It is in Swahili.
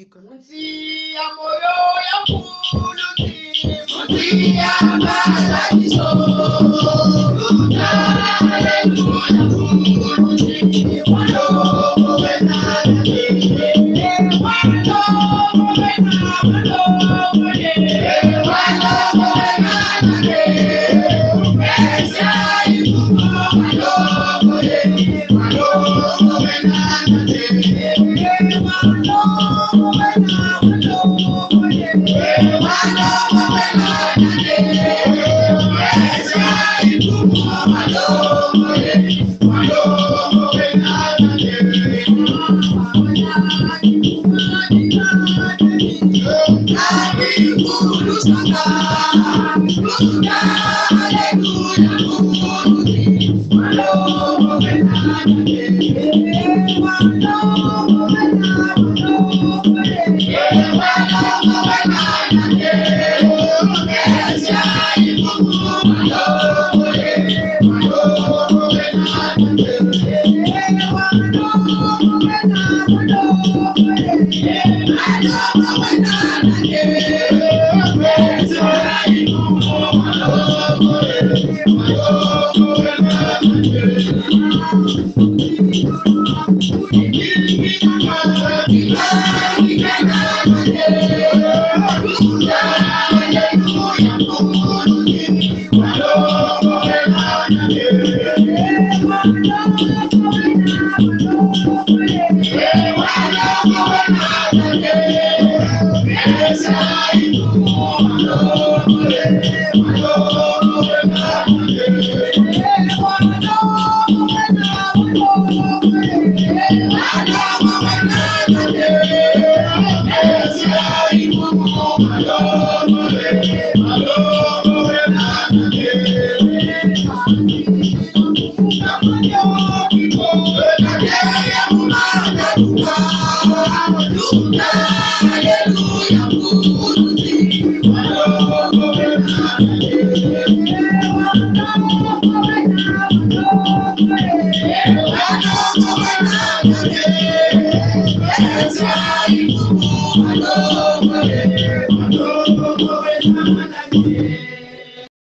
Iko. Muti amoyo ya kuluti, muti abala kiso, luta lelu ya kuluti, walo wena nake, walo wena walo wena, walo wena nake, esa ibu walo wena, walo wena nake, walo